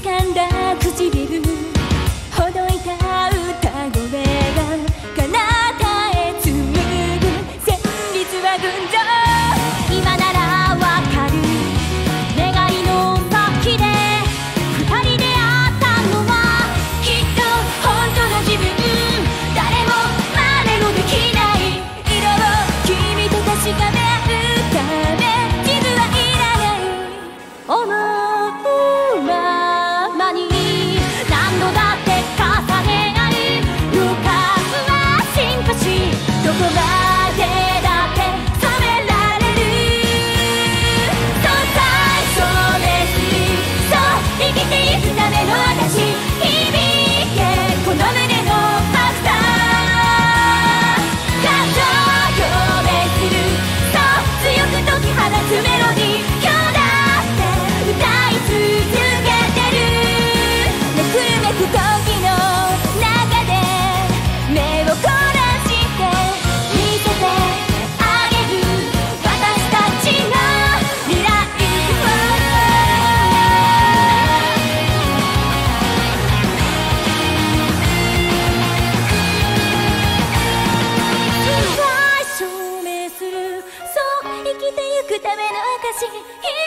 噛んだ唇ほどいた歌声が彼方へ紡ぐ旋律は群青今ならわかる願いの先で二人出会ったのはきっと本当の自分誰も真似のできない色を君と確かめ合うため地図はいらない思うままに何度だって重ね合う予感は進化しどこまでだって染められるそう最初ですそう生きてゆくための私響けこの胸の拍車感情表明するそう強く解き放つメロディー今日だって歌い続けてるめくるめく時の中で目を凝らして見せてあげる私たちの未来を証明するそう生きてゆくための証